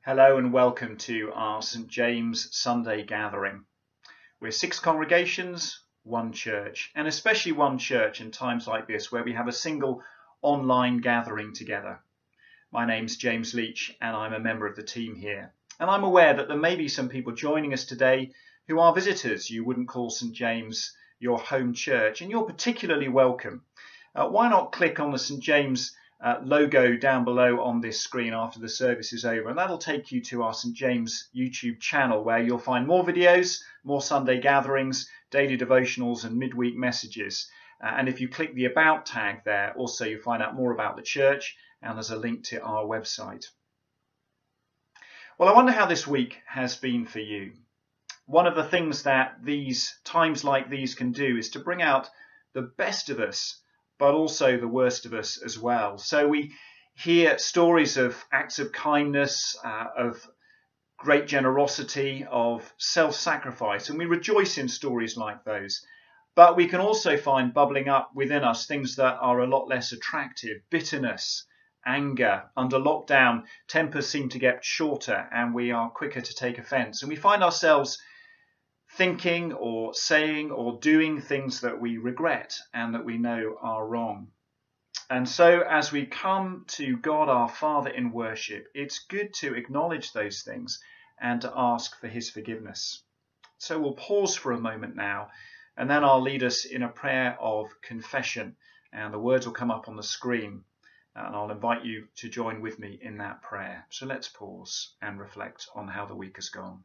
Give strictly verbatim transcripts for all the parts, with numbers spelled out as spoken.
Hello and welcome to our St James Sunday gathering. We're six congregations, one church, and especially one church in times like this where we have a single online gathering together. My name's James Leach and I'm a member of the team here. And I'm aware that there may be some people joining us today who are visitors. You wouldn't call St James your home church, and you're particularly welcome. Uh, why not click on the St James Uh, logo down below on this screen after the service is over, and that'll take you to our St James YouTube channel where you'll find more videos, more Sunday gatherings, daily devotionals and midweek messages. Uh, and if you click the About tag there, also you'll find out more about the church, and there's a link to our website. Well, I wonder how this week has been for you. One of the things that these times like these can do is to bring out the best of us, but also the worst of us as well. So we hear stories of acts of kindness, uh, of great generosity, of self-sacrifice, and we rejoice in stories like those. But we can also find bubbling up within us things that are a lot less attractive: bitterness, anger. Under lockdown, tempers seem to get shorter and we are quicker to take offence. And we find ourselves thinking or saying or doing things that we regret and that we know are wrong. And so as we come to God our Father in worship, it's good to acknowledge those things and to ask for his forgiveness. So we'll pause for a moment now, and then I'll lead us in a prayer of confession, and the words will come up on the screen, and I'll invite you to join with me in that prayer. So let's pause and reflect on how the week has gone.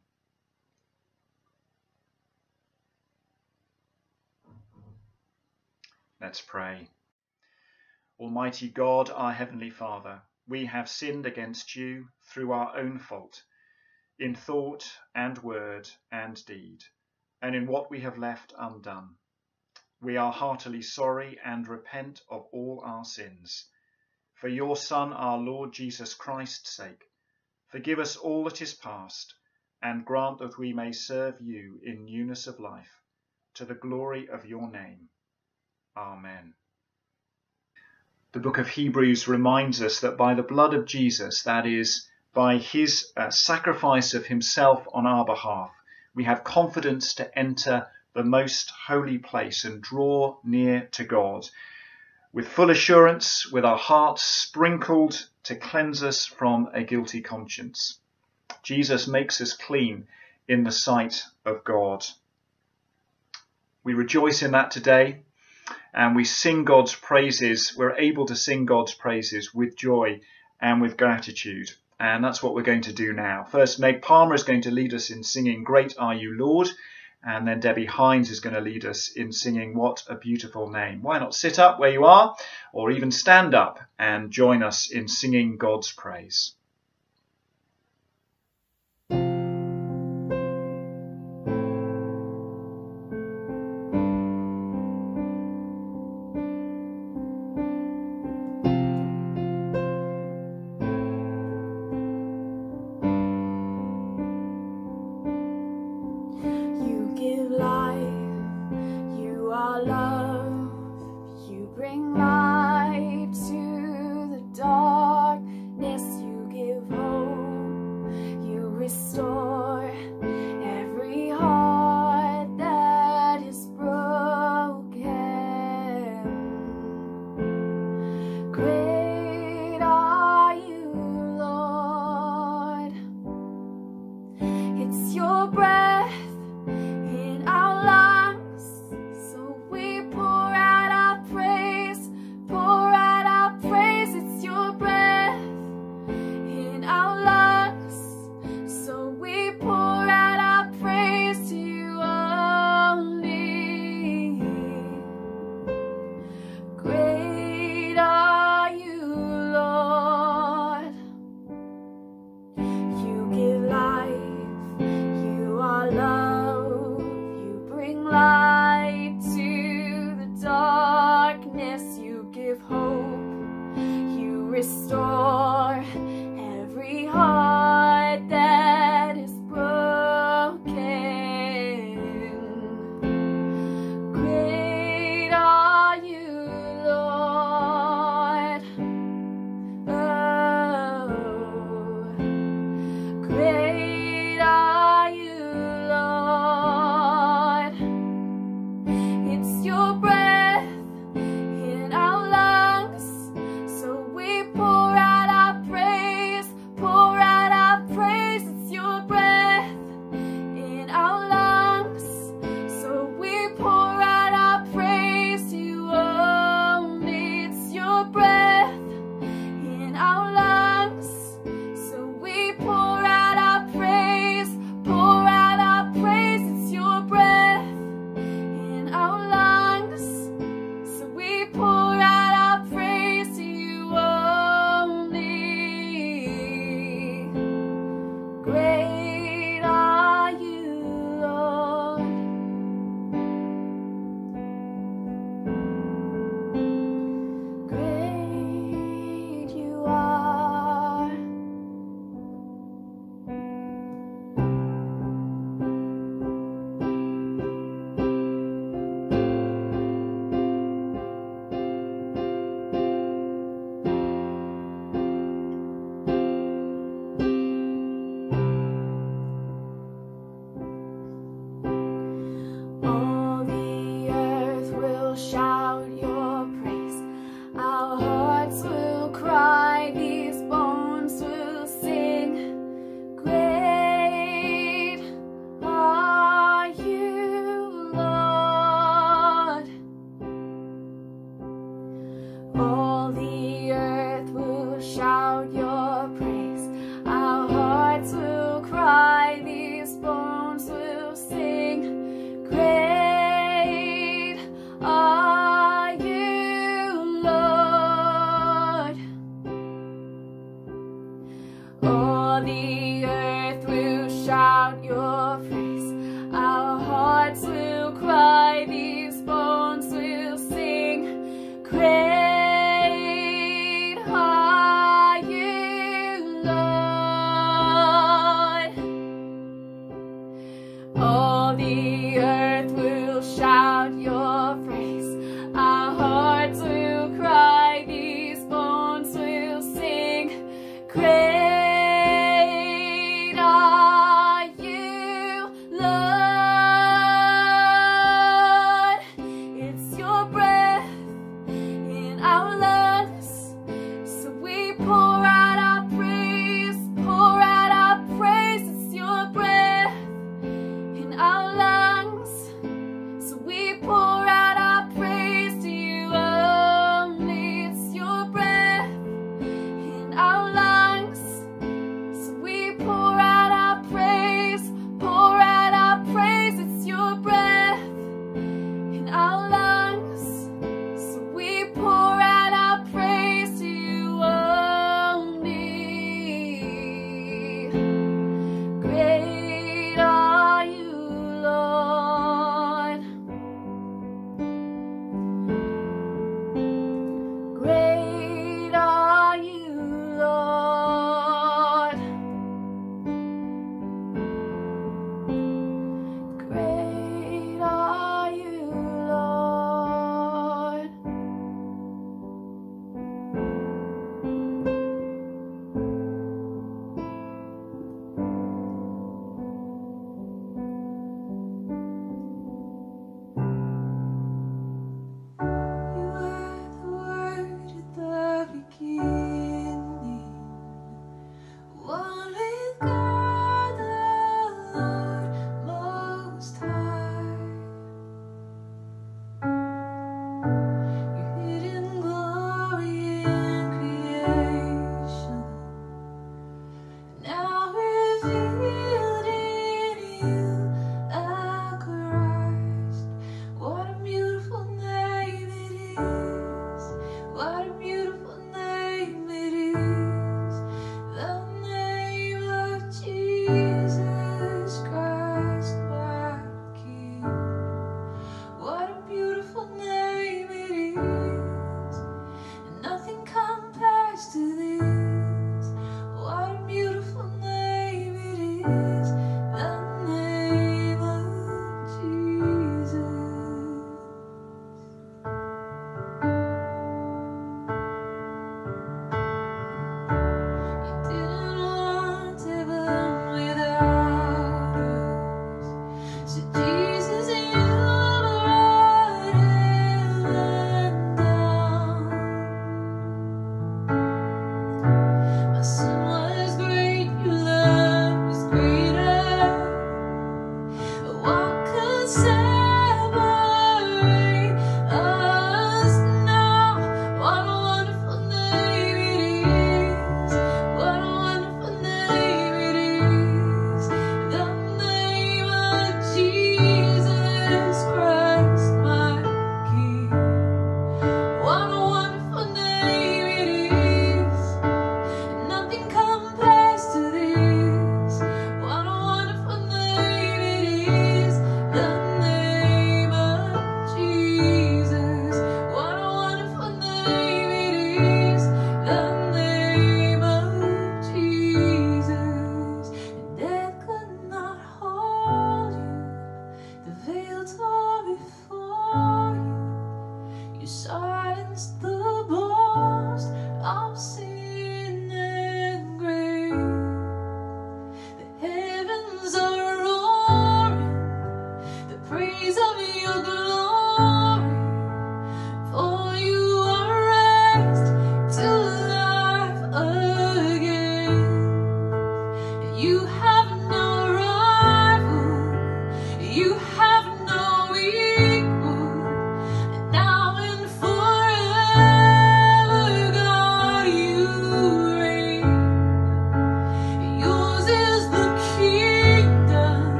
Let's pray. Almighty God, our Heavenly Father, we have sinned against you through our own fault, in thought and word and deed, and in what we have left undone. We are heartily sorry and repent of all our sins. For your Son, our Lord Jesus Christ's sake, forgive us all that is past, and grant that we may serve you in newness of life, to the glory of your name. Amen. The book of Hebrews reminds us that by the blood of Jesus, that is, by his uh, sacrifice of himself on our behalf, we have confidence to enter the most holy place and draw near to God with full assurance, with our hearts sprinkled to cleanse us from a guilty conscience. Jesus makes us clean in the sight of God. We rejoice in that today. And we sing God's praises. We're able to sing God's praises with joy and with gratitude. And that's what we're going to do now. First, Meg Palmer is going to lead us in singing Great Are You, Lord. And then Debbie Hines is going to lead us in singing What a Beautiful Name. Why not sit up where you are, or even stand up and join us in singing God's praise. You bring light to the darkness, you give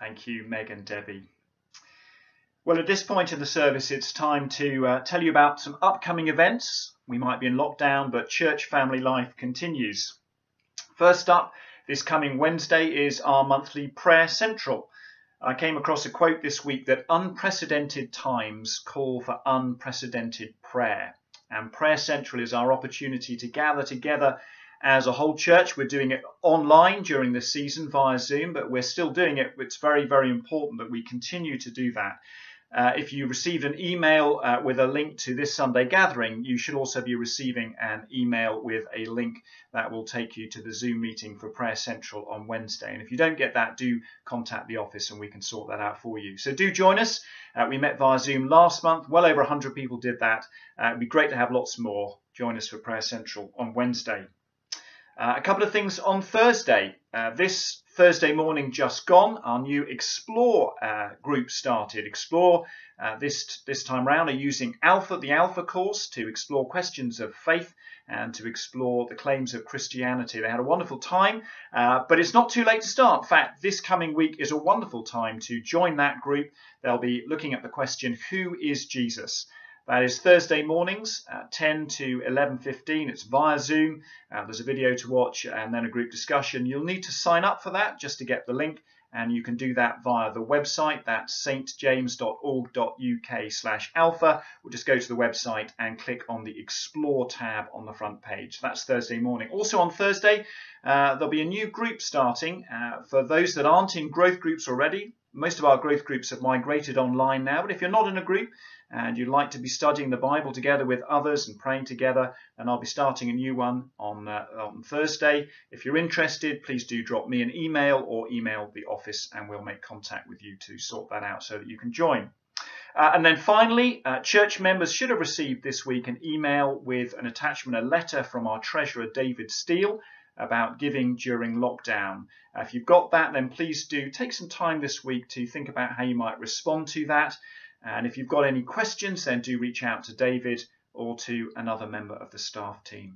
Thank you, Meg and Debbie. Well, at this point in the service, it's time to uh, tell you about some upcoming events. We might be in lockdown, but church family life continues. First up, this coming Wednesday is our monthly Prayer Central. I came across a quote this week that unprecedented times call for unprecedented prayer. And Prayer Central is our opportunity to gather together as a whole church. We're doing it online during this season via Zoom, but we're still doing it. It's very, very important that we continue to do that. Uh, if you received an email uh, with a link to this Sunday gathering, you should also be receiving an email with a link that will take you to the Zoom meeting for Prayer Central on Wednesday. And if you don't get that, do contact the office and we can sort that out for you. So do join us. Uh, we met via Zoom last month. Well over one hundred people did that. Uh, it'd be great to have lots more. Join us for Prayer Central on Wednesday. Uh, a couple of things on Thursday. Uh, this Thursday morning just gone, our new Explore uh, group started. Explore uh, this this time round are using Alpha, the Alpha course, to explore questions of faith and to explore the claims of Christianity. They had a wonderful time, uh, but it's not too late to start. In fact, this coming week is a wonderful time to join that group. They'll be looking at the question, who is Jesus? That is Thursday mornings, uh, ten to eleven fifteen. It's via Zoom. Uh, there's a video to watch and then a group discussion. You'll need to sign up for that just to get the link, and you can do that via the website. That's stjames.org.uk slash alpha. We'll just go to the website and click on the Explore tab on the front page. That's Thursday morning. Also on Thursday, uh, there'll be a new group starting. Uh, for those that aren't in growth groups already, most of our growth groups have migrated online now, but if you're not in a group and you'd like to be studying the Bible together with others and praying together, then I'll be starting a new one on, uh, on Thursday. If you're interested, please do drop me an email or email the office and we'll make contact with you to sort that out so that you can join. Uh, and then finally, uh, church members should have received this week an email with an attachment, a letter from our treasurer, David Steele, about giving during lockdown. Uh, if you've got that, then please do take some time this week to think about how you might respond to that. And if you've got any questions, then do reach out to David or to another member of the staff team.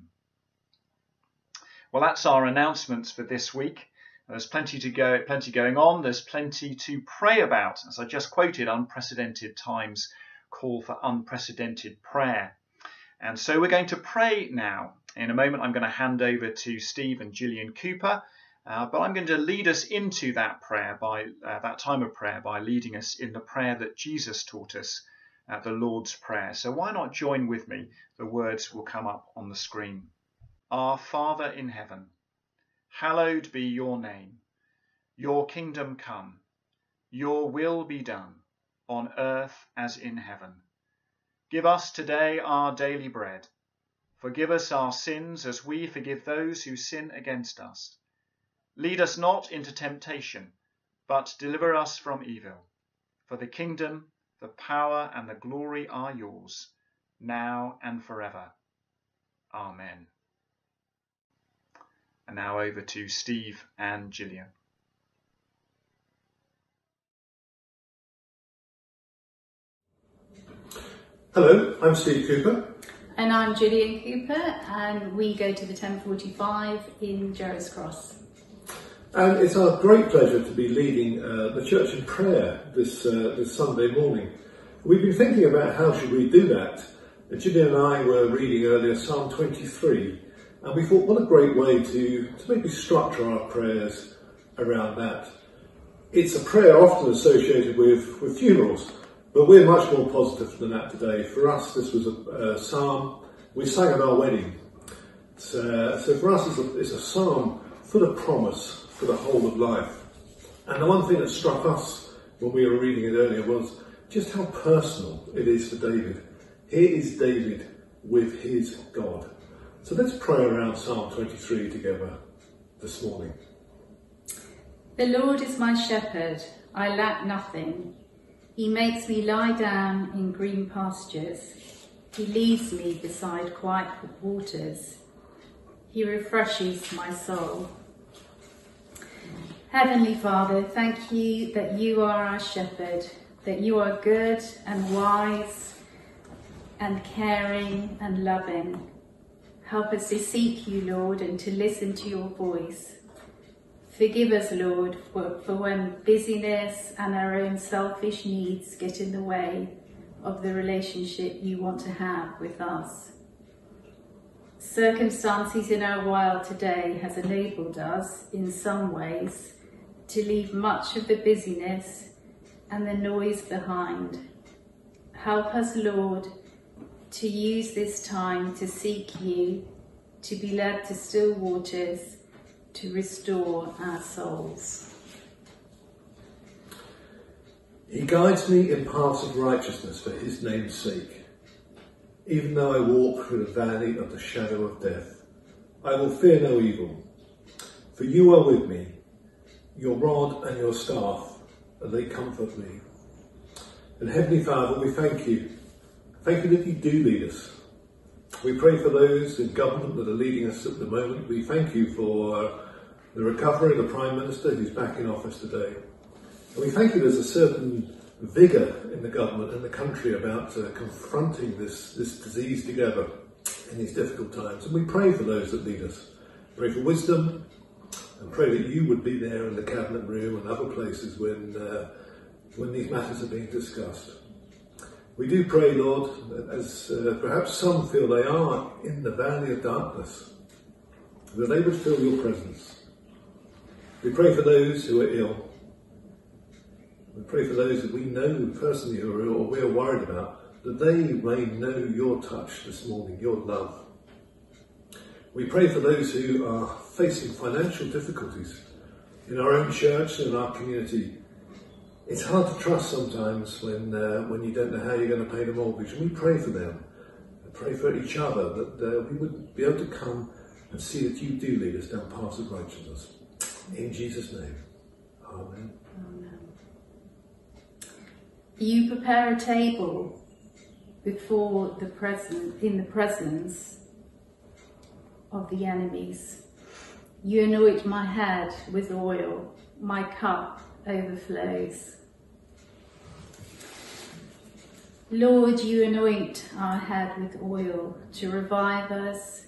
Well, that's our announcements for this week. There's plenty to go, plenty going on. There's plenty to pray about. As I just quoted, unprecedented times call for unprecedented prayer. And so we're going to pray now. In a moment, I'm going to hand over to Steve and Gillian Cooper. Uh, but I'm going to lead us into that prayer, by uh, that time of prayer, by leading us in the prayer that Jesus taught us, uh, the Lord's Prayer. So why not join with me? The words will come up on the screen. Our Father in heaven, hallowed be your name. Your kingdom come. Your will be done, on earth as in heaven. Give us today our daily bread. Forgive us our sins as we forgive those who sin against us. Lead us not into temptation, but deliver us from evil. For the kingdom, the power, and the glory are yours, now and forever. Amen. And now over to Steve and Gillian. Hello, I'm Steve Cooper. And I'm Gillian Cooper, and we go to the ten forty-five in Gerrards Cross. And it's our great pleasure to be leading uh, the church in prayer this uh, this Sunday morning. We've been thinking about how should we do that. Gillian and I were reading earlier Psalm twenty-three, and we thought what a great way to, to maybe structure our prayers around that. It's a prayer often associated with, with funerals, but we're much more positive than that today. For us, this was a, a psalm we sang at our wedding. Uh, so for us, it's a, it's a psalm full of promise for the whole of life. And the one thing that struck us when we were reading it earlier was just how personal it is for David. Here is David with his God. So let's pray around Psalm twenty-three together this morning. The Lord is my shepherd, I lack nothing. He makes me lie down in green pastures. He leads me beside quiet waters. He refreshes my soul. Heavenly Father, thank you that you are our shepherd, that you are good and wise and caring and loving. Help us to seek you, Lord, and to listen to your voice. Forgive us, Lord, for, for when busyness and our own selfish needs get in the way of the relationship you want to have with us. Circumstances in our world today has enabled us, in some ways, to leave much of the busyness and the noise behind. Help us, Lord, to use this time to seek you, to be led to still waters, to restore our souls. He guides me in paths of righteousness for his name's sake. Even though I walk through the valley of the shadow of death, I will fear no evil. For you are with me, your rod and your staff, and they comfort me. And Heavenly Father, we thank you. Thank you that you do lead us. We pray for those in government that are leading us at the moment. We thank you for the recovery of the Prime Minister who's back in office today. And we thank you there's a certain vigour in the government and the country about uh, confronting this, this disease together in these difficult times. And we pray for those that lead us. Pray for wisdom and pray that you would be there in the cabinet room and other places when, uh, when these matters are being discussed. We do pray, Lord, as uh, perhaps some feel they are in the valley of darkness, that they would feel your presence. We pray for those who are ill. We pray for those that we know personally who are ill or we are worried about, that they may know your touch this morning, your love. We pray for those who are facing financial difficulties in our own church and in our community. It's hard to trust sometimes when uh, when you don't know how you're going to pay the mortgage. And we pray for them, and pray for each other, that uh, we would be able to come and see that you do lead us down paths of righteousness. In Jesus' name, amen. Amen. You prepare a table before the present, in the presence of the enemies. You anoint my head with oil, my cup overflows. Lord, you anoint our head with oil to revive us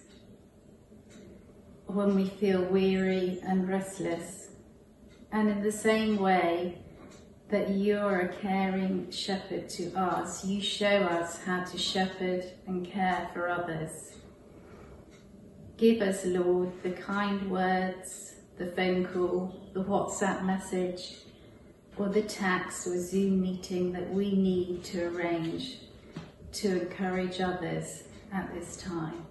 when we feel weary and restless. And in the same way that you're a caring shepherd to us, you show us how to shepherd and care for others. Give us, Lord, the kind words, the phone call, the WhatsApp message, or the text or Zoom meeting that we need to arrange to encourage others at this time.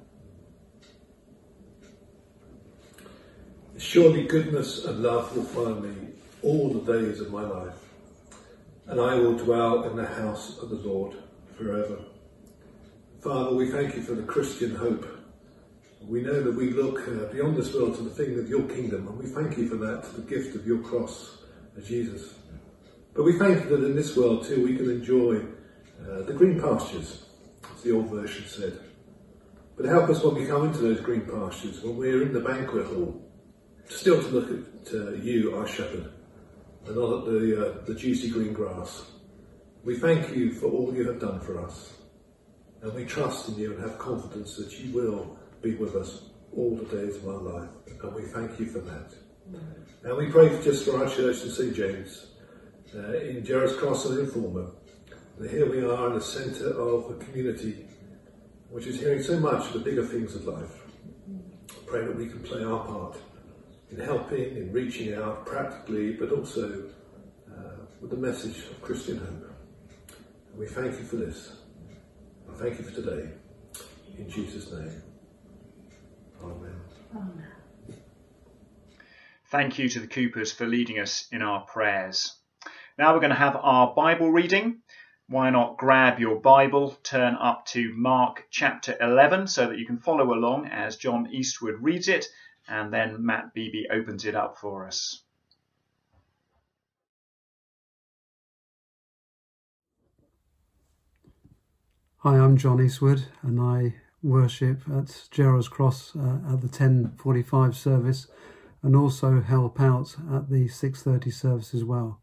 Surely goodness and love will follow me all the days of my life, and I will dwell in the house of the Lord forever. Father, we thank you for the Christian hope. We know that we look uh, beyond this world to the thing of your kingdom, and we thank you for that, the gift of your cross, uh, Jesus. But we thank you that in this world too we can enjoy uh, the green pastures, as the old version said. But help us when we come into those green pastures, when we're in the banquet hall, still to look at uh, you, our shepherd, and not at the, uh, the juicy green grass. We thank you for all you have done for us, and we trust in you and have confidence that you will be with us all the days of our life, and we thank you for that. Mm-hmm. And we pray just for our church in Saint James, uh, in Gerrards Cross and in Fulmer. And here we are in the centre of a community which is hearing so much of the bigger things of life. Pray that we can play our part in helping, in reaching out practically, but also uh, with the message of Christian hope. And we thank you for this. And thank you for today. In Jesus' name. Amen. Amen. Thank you to the Coopers for leading us in our prayers. Now we're going to have our Bible reading. Why not grab your Bible, turn up to Mark chapter eleven so that you can follow along as John Eastwood reads it, and then Matt Beebe opens it up for us. Hi, I'm John Eastwood and I worship at Gerrards Cross uh, at the ten forty-five service and also help out at the six thirty service as well.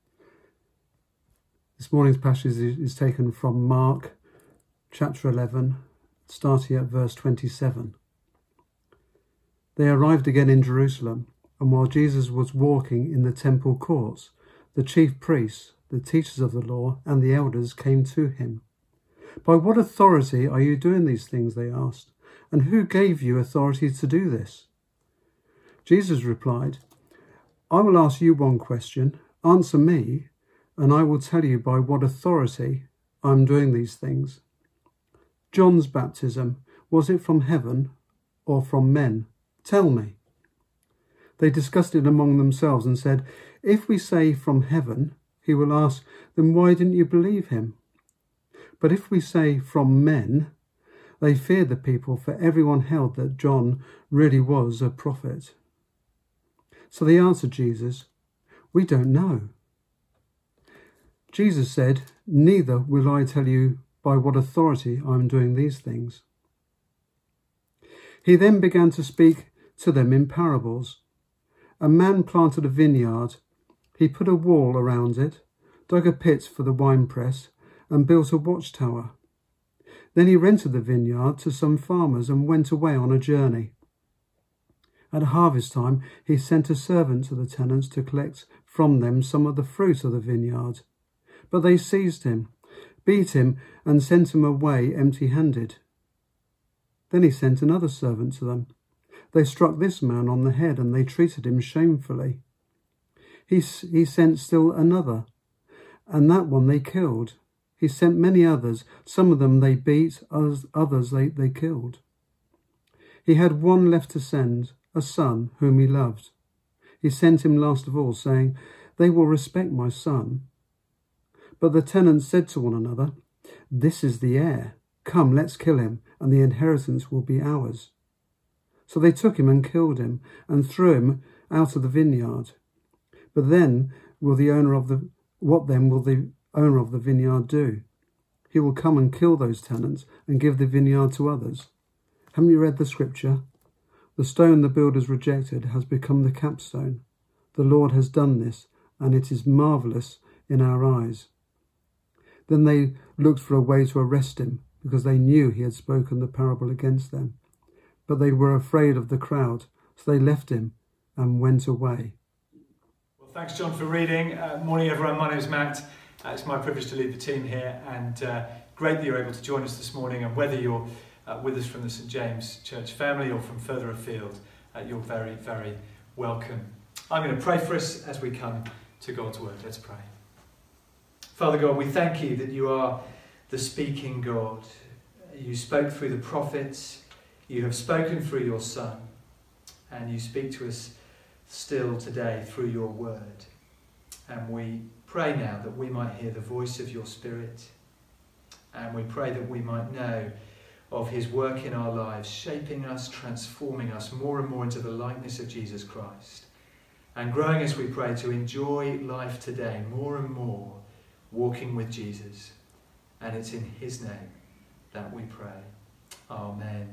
This morning's passage is taken from Mark chapter eleven, starting at verse twenty-seven. They arrived again in Jerusalem, And while Jesus was walking in the temple courts, the chief priests, the teachers of the law, and the elders came to him. "By what authority are you doing these things?" they asked. "And who gave you authority to do this?" Jesus replied, "I will ask you one question. Answer me, and I will tell you by what authority I am doing these things. John's baptism, was it from heaven or from men? Tell me." They discussed it among themselves and said, "If we say from heaven," he will ask, "then why didn't you believe him? But if we say from men," they feared the people, for everyone held that John really was a prophet. So they answered Jesus, "We don't know." Jesus said, "Neither will I tell you by what authority I am doing these things." He then began to speak to them in parables. A man planted a vineyard. He put a wall around it, dug a pit for the winepress, and built a watchtower. Then he rented the vineyard to some farmers and went away on a journey. At harvest time, he sent a servant to the tenants to collect from them some of the fruit of the vineyard. But they seized him, beat him, and sent him away empty-handed. Then he sent another servant to them. They struck this man on the head, and they treated him shamefully. He, he sent still another, and that one they killed. He sent many others. Some of them they beat, others they, they killed. He had one left to send, a son whom he loved. He sent him last of all, saying, "They will respect my son." But the tenants said to one another, "This is the heir. Come, let's kill him, and the inheritance will be ours." So they took him and killed him, and threw him out of the vineyard. But then will the owner of the what then will the owner of the vineyard do? He will come and kill those tenants and give the vineyard to others. Haven't you read the scripture? The stone the builders rejected has become the capstone. The Lord has done this, and it is marvellous in our eyes. Then they looked for a way to arrest him, because they knew he had spoken the parable against them. But they were afraid of the crowd, so they left him and went away. Well, thanks, John, for reading. Uh, morning, everyone. My name is Matt. Uh, it's my privilege to lead the team here, and uh, great that you're able to join us this morning. And whether you're uh, with us from the St James Church family or from further afield, uh, you're very, very welcome. I'm going to pray for us as we come to God's word. Let's pray. Father God, we thank you that you are the speaking God. You spoke through the prophets. You have spoken through your Son, and you speak to us still today through your word. And we pray now that we might hear the voice of your Spirit, and we pray that we might know of his work in our lives, shaping us, transforming us more and more into the likeness of Jesus Christ, and growing, as we pray, to enjoy life today more and more, walking with Jesus. And it's in his name that we pray. Amen.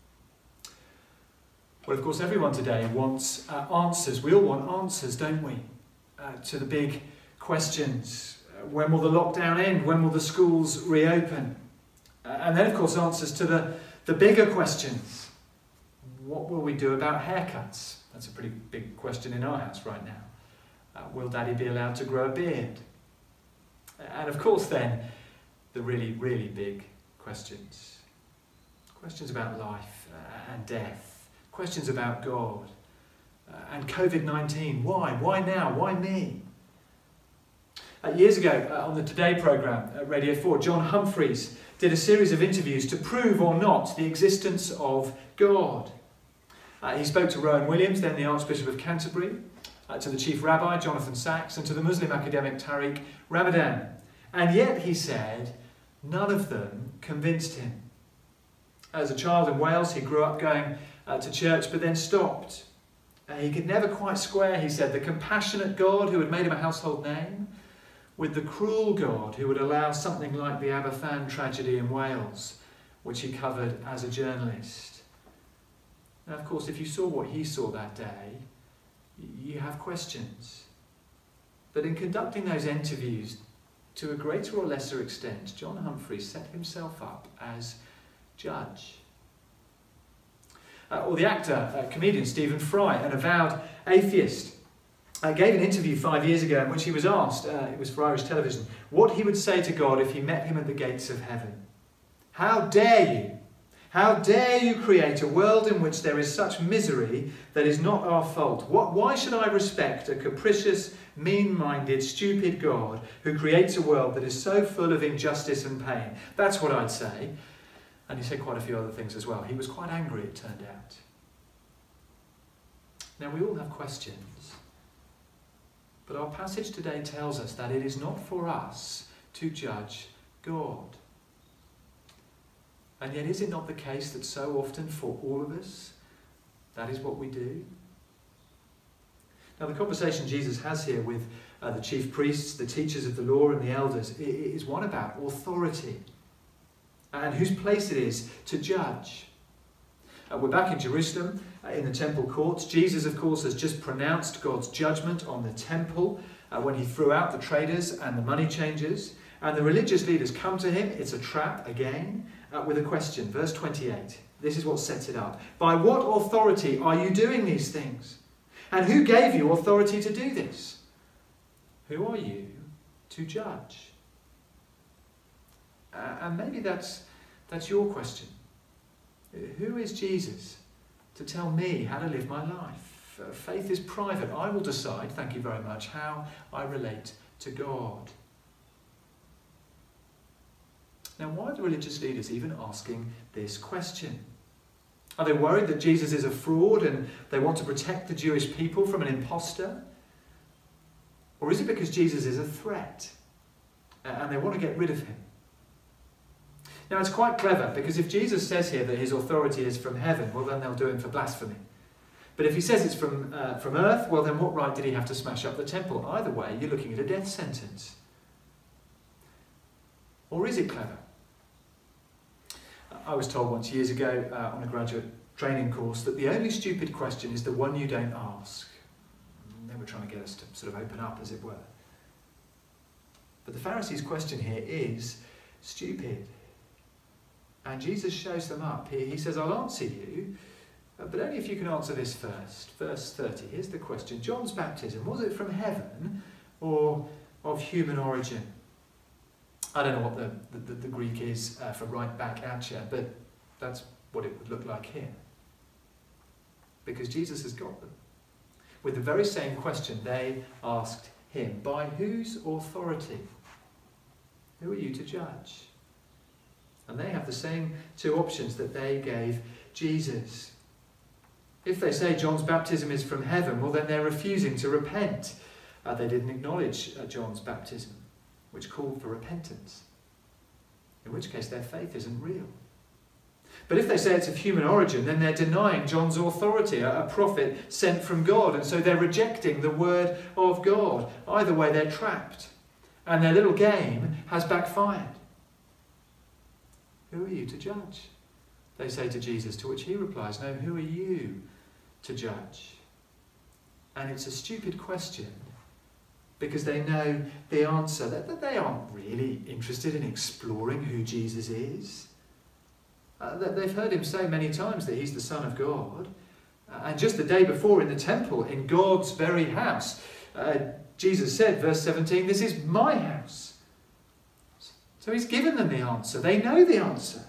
Well, of course, everyone today wants uh, answers. We all want answers, don't we? Uh, to the big questions. Uh, when will the lockdown end? When will the schools reopen? Uh, and then, of course, answers to the, the bigger questions. What will we do about haircuts? That's a pretty big question in our house right now. Uh, will Daddy be allowed to grow a beard? And of course, then, the really, really big questions. Questions about life uh, and death. Questions about God uh, and covid nineteen. Why? Why now? Why me? Uh, years ago, uh, on the Today programme at Radio four, John Humphreys did a series of interviews to prove or not the existence of God. Uh, he spoke to Rowan Williams, then the Archbishop of Canterbury, uh, to the Chief Rabbi, Jonathan Sachs, and to the Muslim academic Tariq Ramadan. And yet, he said, none of them convinced him. As a child in Wales, he grew up going Uh, to church, but then stopped. Uh, he could never quite square, he said, the compassionate God who had made him a household name with the cruel God who would allow something like the Aberfan tragedy in Wales, which he covered as a journalist. Now, of course, if you saw what he saw that day, you have questions. But in conducting those interviews, to a greater or lesser extent, John Humphreys set himself up as judge. Uh, or the actor, uh, comedian Stephen Fry, an avowed atheist, uh, gave an interview five years ago in which he was asked, uh, it was for Irish television, what he would say to God if he met him at the gates of heaven. How dare you? How dare you create a world in which there is such misery that is not our fault? What, why should I respect a capricious, mean-minded, stupid God who creates a world that is so full of injustice and pain? That's what I'd say. And he said quite a few other things as well. He was quite angry, it turned out. Now, we all have questions. But our passage today tells us that it is not for us to judge God. And yet, is it not the case that so often for all of us, that is what we do? Now, the conversation Jesus has here with uh, the chief priests, the teachers of the law and the elders is one about authority and whose place it is to judge. Uh, we're back in Jerusalem, uh, in the temple courts. Jesus, of course, has just pronounced God's judgment on the temple uh, when he threw out the traders and the money changers. And the religious leaders come to him, it's a trap again, uh, with a question. Verse twenty-eight, this is what sets it up. By what authority are you doing these things? And who gave you authority to do this? Who are you to judge? Uh, and maybe that's, that's your question. Who is Jesus to tell me how to live my life? Uh, faith is private. I will decide, thank you very much, how I relate to God. Now, why are the religious leaders even asking this question? Are they worried that Jesus is a fraud and they want to protect the Jewish people from an imposter? Or is it because Jesus is a threat and they want to get rid of him? Now, it's quite clever, because if Jesus says here that his authority is from heaven, well, then they'll do him for blasphemy. But if he says it's from, uh, from earth, well, then what right did he have to smash up the temple? Either way, you're looking at a death sentence. Or is it clever? I was told once years ago uh, on a graduate training course that the only stupid question is the one you don't ask. They were trying to get us to sort of open up, as it were. But the Pharisees' question here is stupid. And Jesus shows them up. He, he says, I'll answer you, uh, but only if you can answer this first. Verse thirty, here's the question. John's baptism, was it from heaven or of human origin? I don't know what the, the, the Greek is uh, for right back at you, but that's what it would look like here. Because Jesus has got them. With the very same question they asked him. By whose authority? Who are you to judge? And they have the same two options that they gave Jesus. If they say John's baptism is from heaven, well, then they're refusing to repent. Uh, they didn't acknowledge uh, John's baptism, which called for repentance, in which case their faith isn't real. But if they say it's of human origin, then they're denying John's authority, a prophet sent from God, and so they're rejecting the word of God. Either way, they're trapped, and their little game has backfired. Who are you to judge? They say to Jesus, to which he replies, no, who are you to judge? And it's a stupid question, because they know the answer, that they aren't really interested in exploring who Jesus is. Uh, they've heard him say many times that he's the Son of God. Uh, and just the day before in the temple, in God's very house, uh, Jesus said, verse seventeen, this is my house. So he's given them the answer. They know the answer.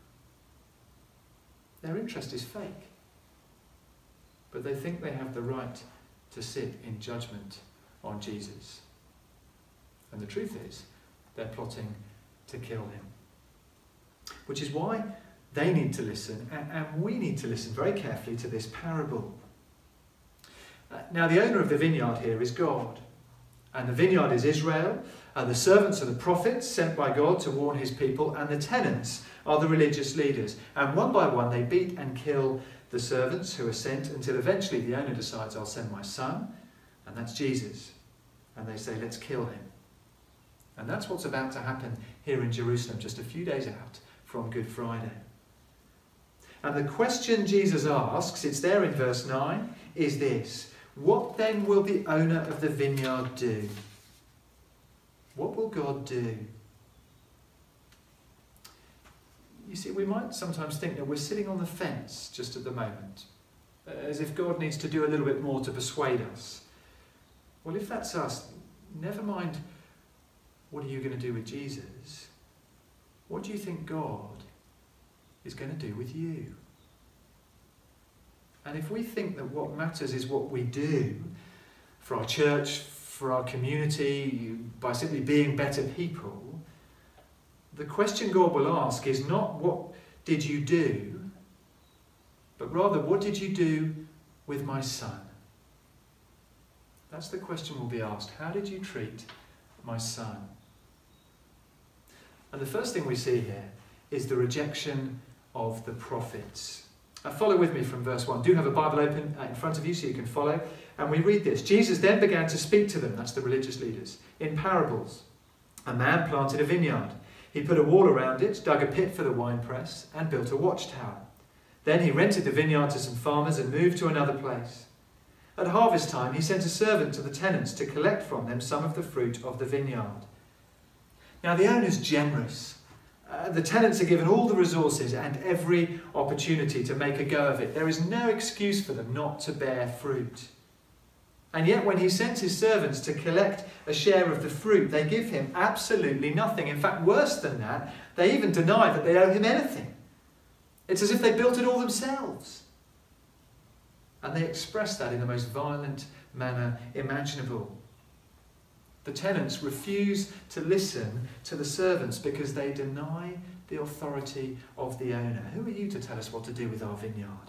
Their interest is fake. But they think they have the right to sit in judgment on Jesus. And the truth is, they're plotting to kill him. Which is why they need to listen, and, and we need to listen very carefully to this parable. Uh, now, the owner of the vineyard here is God. And the vineyard is Israel. Uh, the servants are the prophets sent by God to warn his people. And the tenants are the religious leaders. And one by one they beat and kill the servants who are sent, until eventually the owner decides, I'll send my son. And that's Jesus. And they say, let's kill him. And that's what's about to happen here in Jerusalem, just a few days out from Good Friday. And the question Jesus asks, it's there in verse nine, is this: what then will the owner of the vineyard do? What will God do? You see, we might sometimes think that we're sitting on the fence just at the moment, as if God needs to do a little bit more to persuade us. Well, if that's us, never mind what are you going to do with Jesus. What do you think God is going to do with you? And if we think that what matters is what we do for our church, for our community, by simply being better people, the question God will ask is not what did you do, but rather what did you do with my son? That's the question we'll be asked. How did you treat my son? And the first thing we see here is the rejection of the prophets. Now follow with me from verse one. Do have a Bible open in front of you so you can follow. And we read this. Jesus then began to speak to them, that's the religious leaders, in parables. A man planted a vineyard. He put a wall around it, dug a pit for the winepress, and built a watchtower. Then he rented the vineyard to some farmers and moved to another place. At harvest time, he sent a servant to the tenants to collect from them some of the fruit of the vineyard. Now, the owner's generous. Uh, the tenants are given all the resources and every opportunity to make a go of it. There is no excuse for them not to bear fruit. And yet when he sends his servants to collect a share of the fruit, they give him absolutely nothing. In fact, worse than that, they even deny that they owe him anything. It's as if they built it all themselves. And they express that in the most violent manner imaginable. The tenants refuse to listen to the servants because they deny the authority of the owner. Who are you to tell us what to do with our vineyard?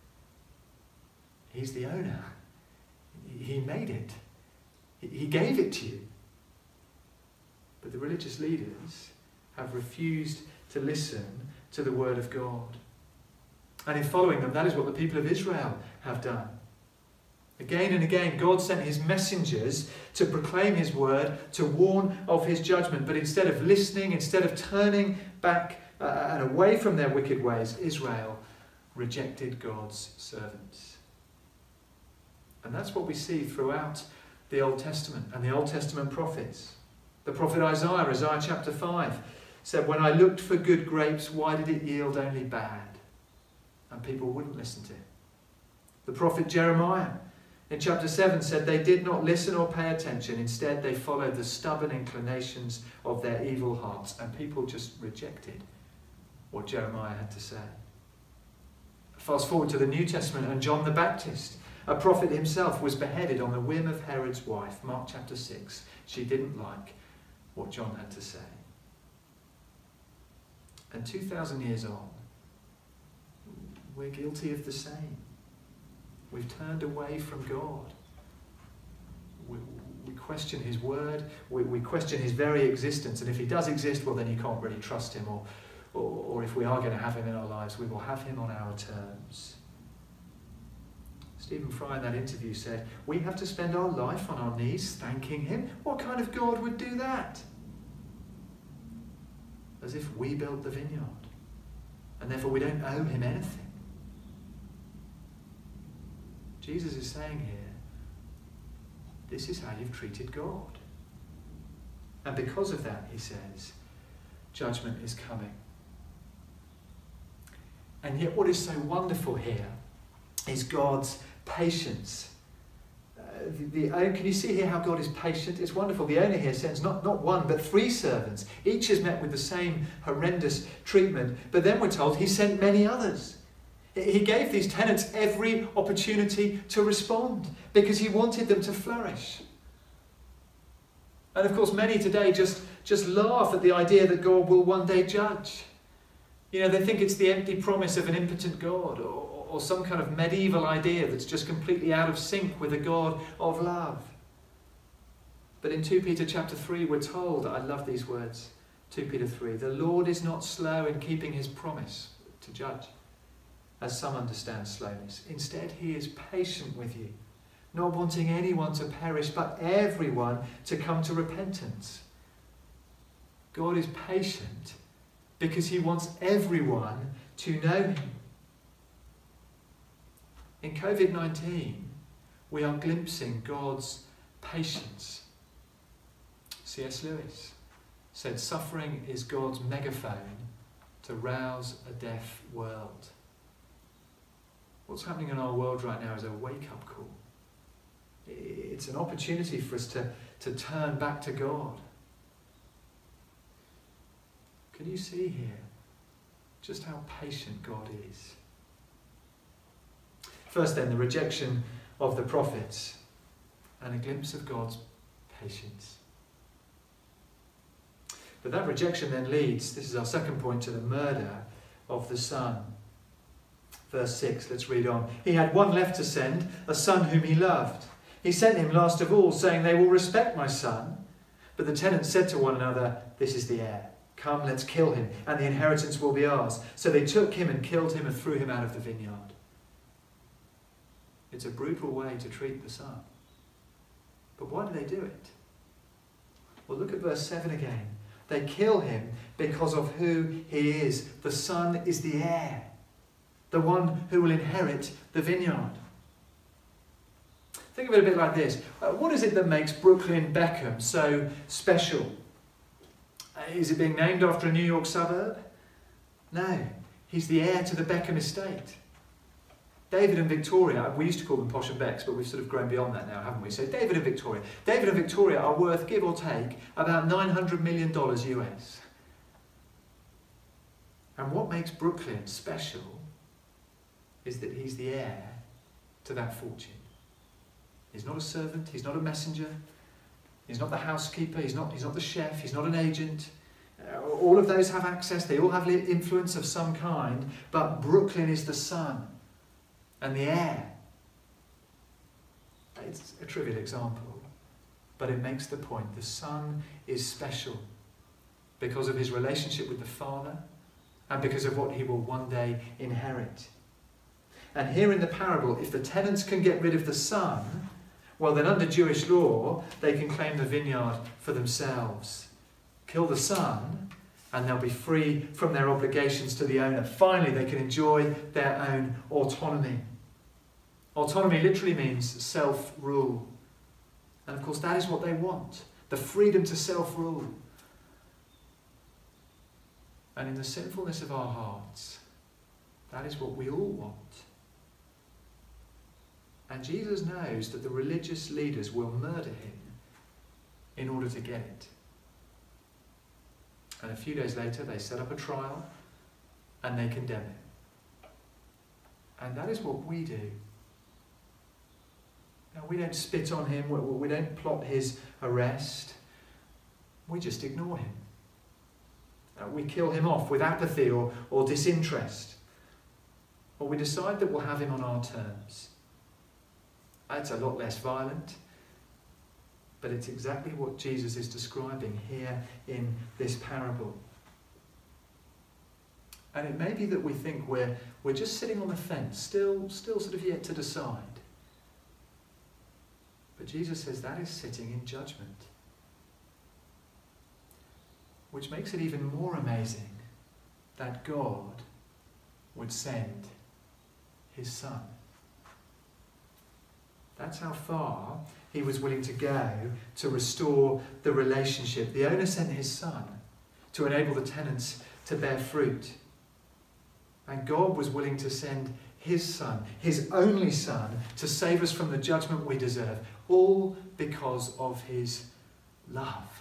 He's the owner. He made it. He gave it to you. But the religious leaders have refused to listen to the word of God. And in following them, that is what the people of Israel have done. Again and again, God sent his messengers to proclaim his word, to warn of his judgment. But instead of listening, instead of turning back uh, and away from their wicked ways, Israel rejected God's servants. And that's what we see throughout the Old Testament and the Old Testament prophets. The prophet Isaiah, Isaiah chapter five, said, "When I looked for good grapes, why did it yield only bad?" And people wouldn't listen to him. The prophet Jeremiah, in chapter seven, said they did not listen or pay attention. Instead, they followed the stubborn inclinations of their evil hearts. And people just rejected what Jeremiah had to say. Fast forward to the New Testament, and John the Baptist, a prophet himself, was beheaded on the whim of Herod's wife. Mark chapter six. She didn't like what John had to say. And two thousand years on, we're guilty of the same. We've turned away from God. We, we question his word. We, we question his very existence. And if he does exist, well, then you can't really trust him. Or, or, or if we are going to have him in our lives, we will have him on our terms. Stephen Fry in that interview said, we have to spend our life on our knees thanking him. What kind of God would do that? As if we built the vineyard. And therefore we don't owe him anything. Jesus is saying here, this is how you've treated God. And because of that, he says, judgment is coming. And yet what is so wonderful here is God's patience. Uh, the, the, can you see here how God is patient? It's wonderful. The owner here sends not, not one, but three servants. Each is met with the same horrendous treatment. But then we're told he sent many others. He gave these tenants every opportunity to respond because he wanted them to flourish. And of course, many today just, just laugh at the idea that God will one day judge. You know, they think it's the empty promise of an impotent God, or, or some kind of medieval idea that's just completely out of sync with a God of love. But in Second Peter chapter three, we're told, I love these words, Second Peter three, the Lord is not slow in keeping his promise to judge, as some understand slowness. Instead, he is patient with you, not wanting anyone to perish, but everyone to come to repentance. God is patient because he wants everyone to know him. In covid nineteen, we are glimpsing God's patience. C S Lewis said, suffering is God's megaphone to rouse a deaf world. What's happening in our world right now is a wake-up call. It's an opportunity for us to, to turn back to God. Can you see here just how patient God is? First then, the rejection of the prophets and a glimpse of God's patience. But that rejection then leads, this is our second point, to the murder of the Son. Verse six, let's read on. He had one left to send, a son whom he loved. He sent him last of all, saying, they will respect my son. But the tenants said to one another, this is the heir. Come, let's kill him, and the inheritance will be ours. So they took him and killed him and threw him out of the vineyard. It's a brutal way to treat the son. But why do they do it? Well, look at verse seven again. They kill him because of who he is. The son is the heir, the one who will inherit the vineyard. Think of it a bit like this. Uh, what is it that makes Brooklyn Beckham so special? Uh, is it being named after a New York suburb? No. He's the heir to the Beckham estate. David and Victoria, we used to call them Posh and Becks, but we've sort of grown beyond that now, haven't we? So David and Victoria. David and Victoria are worth, give or take, about nine hundred million dollars U S. And what makes Brooklyn special is that he's the heir to that fortune. He's not a servant, he's not a messenger, he's not the housekeeper, he's not, he's not the chef, he's not an agent. Uh, all of those have access, they all have influence of some kind, but Brooklyn is the son and the heir. It's a trivial example, but it makes the point. The son is special because of his relationship with the father and because of what he will one day inherit. And here in the parable, if the tenants can get rid of the son, well then under Jewish law, they can claim the vineyard for themselves. Kill the son, and they'll be free from their obligations to the owner. Finally, they can enjoy their own autonomy. Autonomy literally means self-rule. And of course, that is what they want. The freedom to self-rule. And in the sinfulness of our hearts, that is what we all want. And Jesus knows that the religious leaders will murder him in order to get it. And a few days later, they set up a trial and they condemn him. And that is what we do. Now, we don't spit on him, we don't plot his arrest. We just ignore him. Uh, we kill him off with apathy or, or disinterest. Or we decide that we'll have him on our terms. It's a lot less violent, but it's exactly what Jesus is describing here in this parable. And it may be that we think we're, we're just sitting on the fence, still, still sort of yet to decide. But Jesus says that is sitting in judgment. Which makes it even more amazing that God would send his son. That's how far he was willing to go to restore the relationship. The owner sent his son to enable the tenants to bear fruit. And God was willing to send his son, his only son, to save us from the judgment we deserve, all because of his love.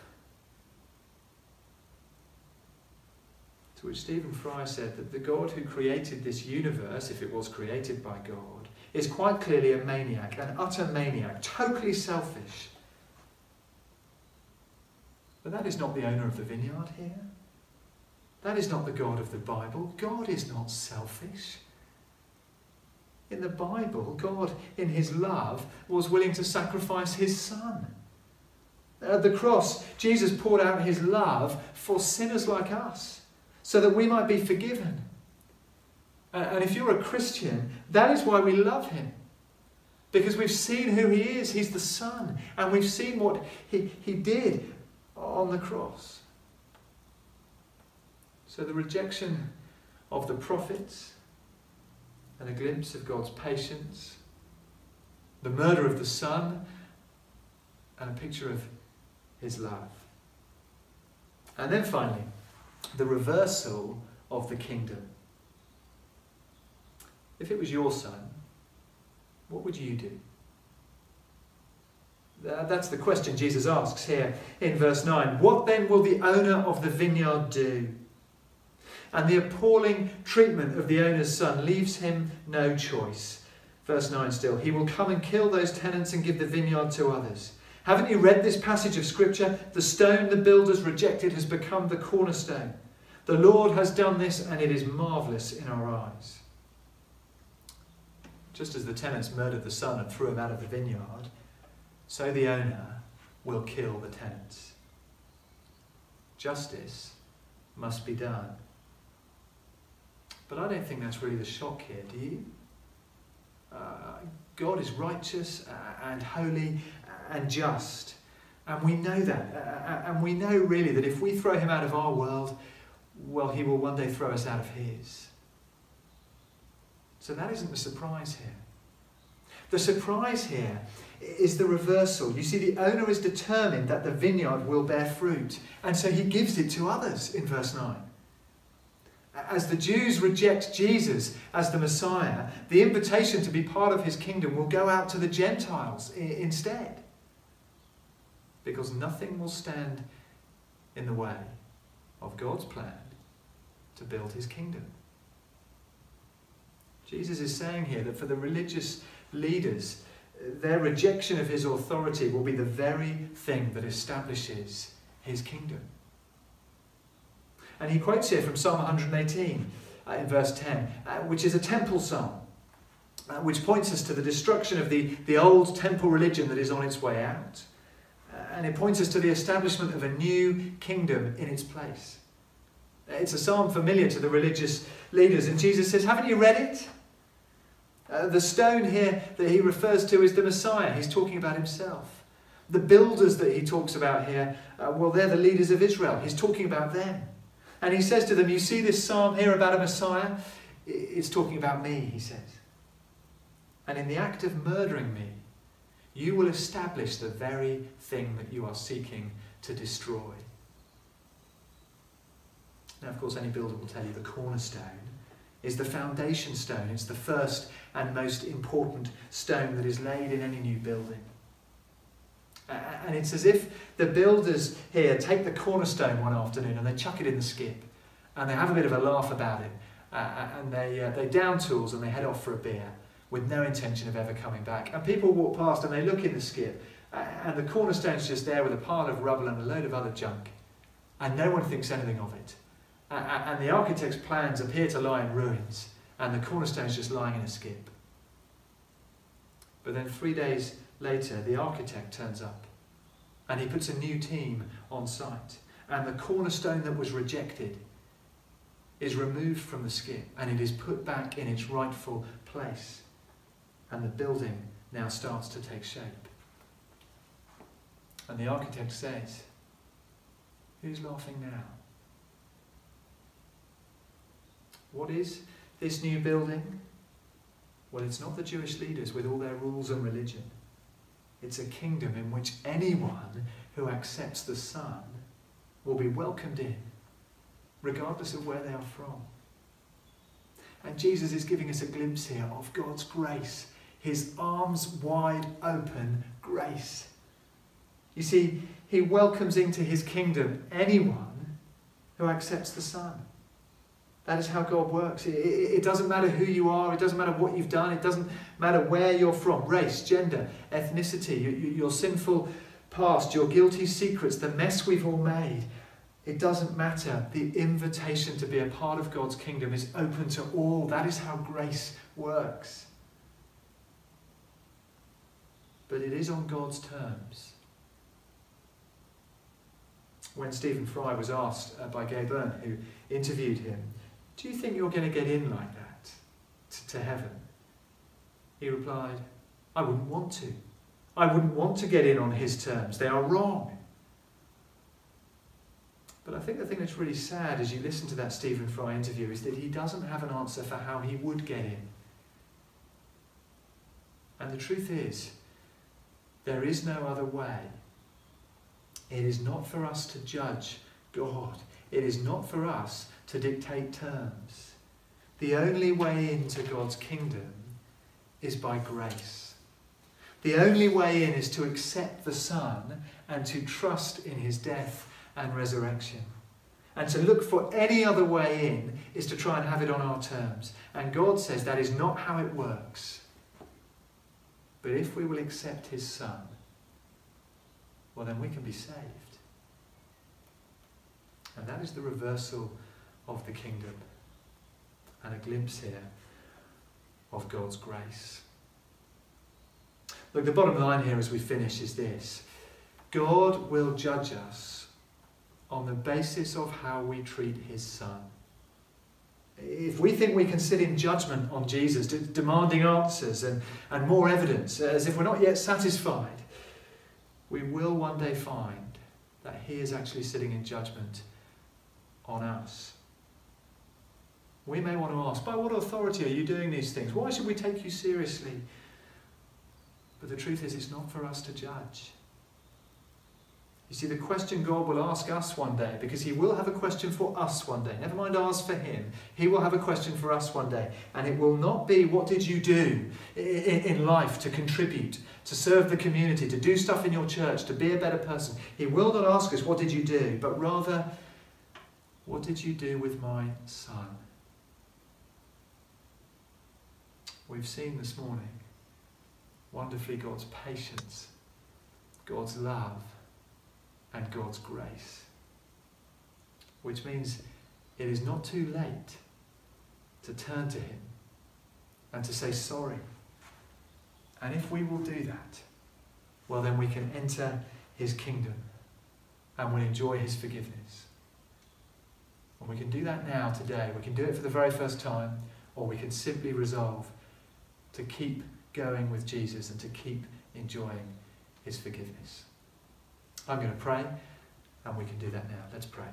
To which Stephen Fry said that the God who created this universe, if it was created by God, is quite clearly a maniac, an utter maniac, totally selfish. But that is not the owner of the vineyard here. That is not the God of the Bible. God is not selfish. In the Bible, God, in his love, was willing to sacrifice his son. At the cross, Jesus poured out his love for sinners like us, so that we might be forgiven. And if you're a Christian, that is why we love him. Because we've seen who he is. He's the Son. And we've seen what he, he did on the cross. So the rejection of the prophets and a glimpse of God's patience, the murder of the Son, and a picture of his love. And then finally, the reversal of the kingdom. If it was your son, what would you do? That's the question Jesus asks here in verse nine. What then will the owner of the vineyard do? And the appalling treatment of the owner's son leaves him no choice. Verse nine still. He will come and kill those tenants and give the vineyard to others. Haven't you read this passage of Scripture? The stone the builders rejected has become the cornerstone. The Lord has done this, and it is marvellous in our eyes. Just as the tenants murdered the son and threw him out of the vineyard, so the owner will kill the tenants. Justice must be done. But I don't think that's really the shock here, do you? Uh, God is righteous and holy and just. And we know that. And we know really that if we throw him out of our world, well, he will one day throw us out of his. So that isn't the surprise here. The surprise here is the reversal. You see, the owner is determined that the vineyard will bear fruit, and so he gives it to others in verse nine. As the Jews reject Jesus as the Messiah, the invitation to be part of his kingdom will go out to the Gentiles instead. Because nothing will stand in the way of God's plan to build his kingdom. Jesus is saying here that for the religious leaders, their rejection of his authority will be the very thing that establishes his kingdom. And he quotes here from Psalm one hundred eighteen uh, in verse ten, uh, which is a temple psalm, uh, which points us to the destruction of the, the old temple religion that is on its way out. Uh, and it points us to the establishment of a new kingdom in its place. It's a psalm familiar to the religious leaders, and Jesus says, haven't you read it? Uh, the stone here that he refers to is the Messiah. He's talking about himself. The builders that he talks about here, uh, well, they're the leaders of Israel. He's talking about them. And he says to them, you see this psalm here about a Messiah? It's talking about me, he says. And in the act of murdering me, you will establish the very thing that you are seeking to destroy. Now, of course, any builder will tell you the cornerstone is the foundation stone. It's the first and most important stone that is laid in any new building. And it's as if the builders here take the cornerstone one afternoon and they chuck it in the skip and they have a bit of a laugh about it, uh, and they, uh, they down tools and they head off for a beer with no intention of ever coming back. And people walk past and they look in the skip, uh, and the cornerstone's just there with a pile of rubble and a load of other junk, and no one thinks anything of it. Uh, and the architect's plans appear to lie in ruins, and the cornerstone's just lying in a skip. But then three days later, the architect turns up and he puts a new team on site, and the cornerstone that was rejected is removed from the skip and it is put back in its rightful place, and the building now starts to take shape. And the architect says, who's laughing now? What is this new building? Well, it's not the Jewish leaders with all their rules and religion. It's a kingdom in which anyone who accepts the Son will be welcomed in, regardless of where they are from. And Jesus is giving us a glimpse here of God's grace, his arms wide open grace. You see, he welcomes into his kingdom anyone who accepts the Son. That is how God works. It, it, it doesn't matter who you are. It doesn't matter what you've done. It doesn't matter where you're from. Race, gender, ethnicity, your, your sinful past, your guilty secrets, the mess we've all made. It doesn't matter. The invitation to be a part of God's kingdom is open to all. That is how grace works. But it is on God's terms. When Stephen Fry was asked uh, by Gay Byrne, who interviewed him, do you think you're going to get in like that to, to heaven? He replied, I wouldn't want to. I wouldn't want to get in on his terms. They are wrong. But I think the thing that's really sad as you listen to that Stephen Fry interview is that he doesn't have an answer for how he would get in. And the truth is, there is no other way. It is not for us to judge God. It is not for us to dictate terms. The only way into God's kingdom is by grace. The only way in is to accept the Son and to trust in his death and resurrection. And to look for any other way in is to try and have it on our terms. And God says that is not how it works. But if we will accept his Son, well, then we can be saved. And that is the reversal of the kingdom. And a glimpse here of God's grace. Look, the bottom line here as we finish is this. God will judge us on the basis of how we treat his Son. If we think we can sit in judgment on Jesus, d- demanding answers and, and more evidence, as if we're not yet satisfied, we will one day find that he is actually sitting in judgment on us. We may want to ask, by what authority are you doing these things? Why should we take you seriously? But the truth is, it's not for us to judge. You see, the question God will ask us one day, because he will have a question for us one day. Never mind ours for him. He will have a question for us one day. And it will not be, what did you do in life to contribute, to serve the community, to do stuff in your church, to be a better person. He will not ask us, what did you do? But rather, what did you do with my Son? We've seen this morning, wonderfully, God's patience, God's love, and God's grace. Which means it is not too late to turn to him and to say sorry. And if we will do that, well, then we can enter his kingdom and we'll enjoy his forgiveness. And we can do that now, today. We can do it for the very first time, or we can simply resolve to keep going with Jesus and to keep enjoying his forgiveness. I'm going to pray, and we can do that now. Let's pray.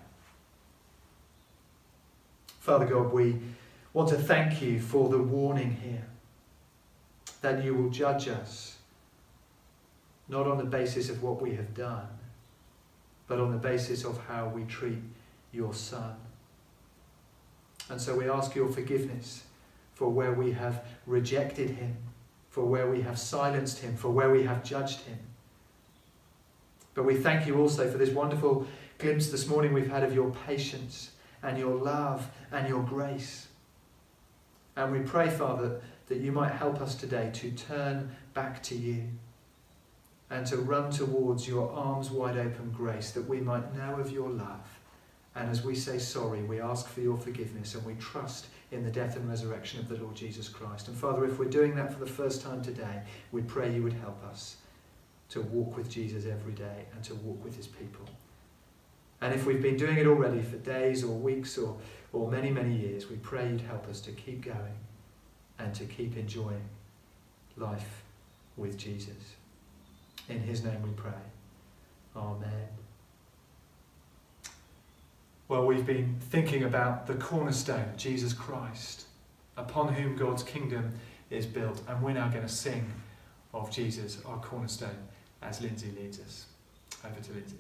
Father God, we want to thank you for the warning here, that you will judge us, not on the basis of what we have done, but on the basis of how we treat your Son. And so we ask your forgiveness for where we have rejected him, for where we have silenced him, for where we have judged him. But we thank you also for this wonderful glimpse this morning we've had of your patience and your love and your grace. And we pray, Father, that you might help us today to turn back to you and to run towards your arms wide open grace, that we might know of your love. And as we say sorry, we ask for your forgiveness and we trust in the death and resurrection of the Lord Jesus Christ. And Father, if we're doing that for the first time today, we pray you would help us to walk with Jesus every day and to walk with his people. And if we've been doing it already for days or weeks or, or many, many years, we pray you'd help us to keep going and to keep enjoying life with Jesus. In his name we pray. Amen. Well, we've been thinking about the cornerstone, Jesus Christ, upon whom God's kingdom is built. And we're now going to sing of Jesus, our cornerstone, as Lindsay leads us. Over to Lindsay.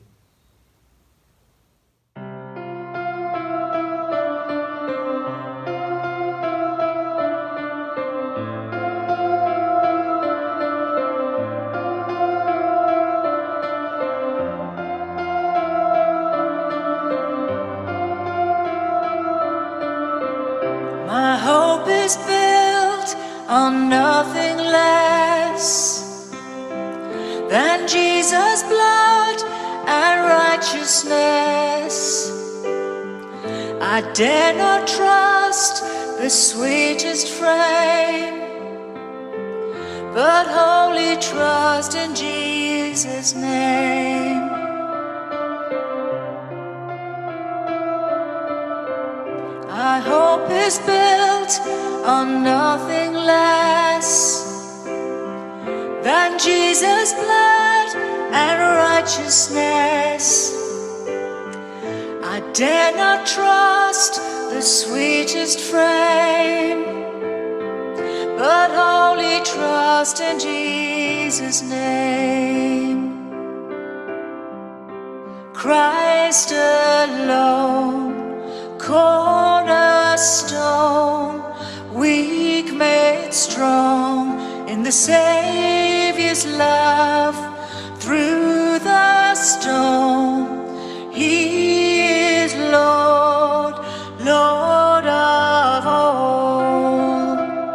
My hope is built on nothing less than Jesus' blood and righteousness. I dare not trust the sweetest frame, but wholly trust in Jesus' name. My hope is built on nothing less than Jesus' blood and righteousness. I dare not trust the sweetest frame, but wholly trust in Jesus' name. Christ alone, call stone, weak made strong in the Saviour's love. Through the storm, He is Lord, Lord of all.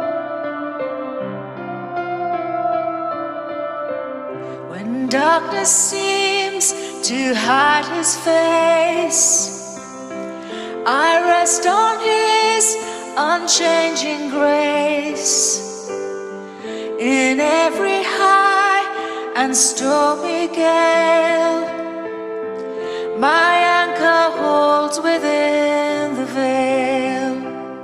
When darkness seems to hide His face, I rest on His unchanging grace. In every high and stormy gale, my anchor holds within the veil.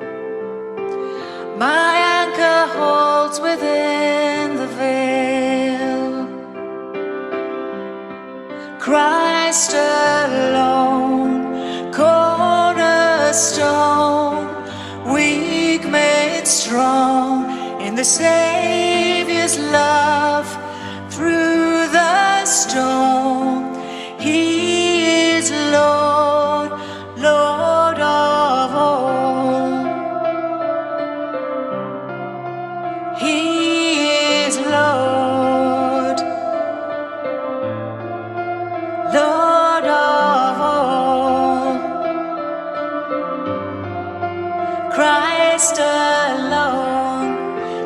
My anchor holds within the veil. Christ alone, cornerstone, weak made strong in the Saviour's love. Through the storm, He is Lord, Lord of all. He is Lord, Lord of all. Christ alone,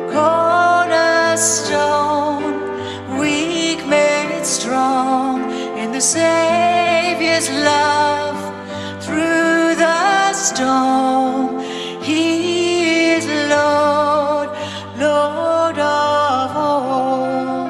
cornerstone, weak made strong in the Saviour's love. Through the storm, He is Lord, Lord of all.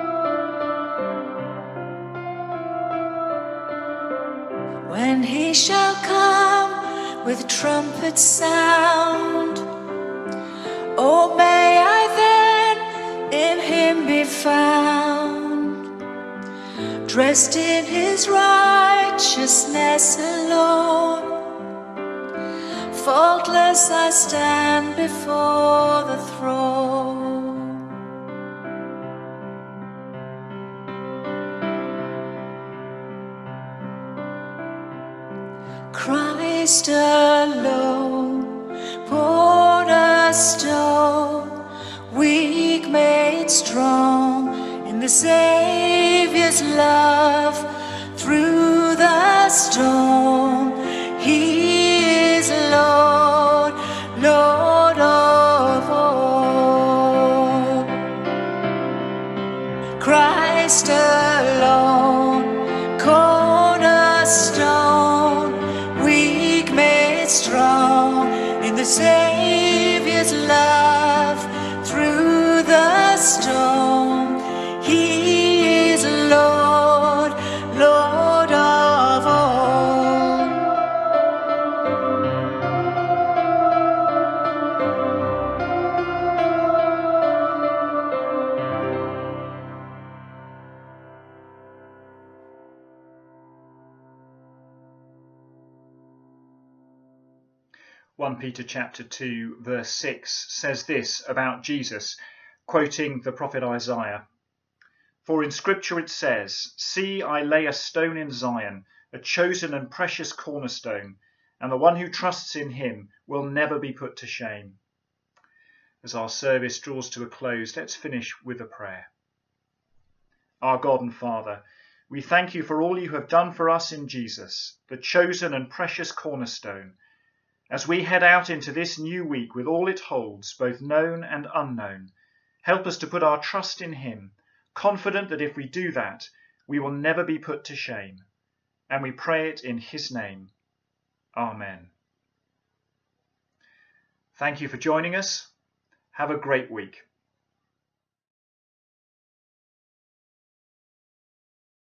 When He shall come with trumpet sound, oh, may I then in Him be found, dressed in His righteousness alone. Faultless I stand before the throne. Christ alone, cornerstone, weak made strong in the Saviour's love. Through the storm, He is Lord, Lord of all. Christ alone, cornerstone, weak made strong in the Saviour's love. Through the storm, He is Lord, Lord of all. First Peter chapter two verse six says this about Jesus, quoting the prophet Isaiah. For in scripture it says, "See, I lay a stone in Zion, a chosen and precious cornerstone, and the one who trusts in Him will never be put to shame." As our service draws to a close, let's finish with a prayer. Our God and Father, we thank You for all You have done for us in Jesus, the chosen and precious cornerstone. As we head out into this new week with all it holds, both known and unknown, help us to put our trust in Him, confident that if we do that, we will never be put to shame. And we pray it in His name. Amen. Thank you for joining us. Have a great week.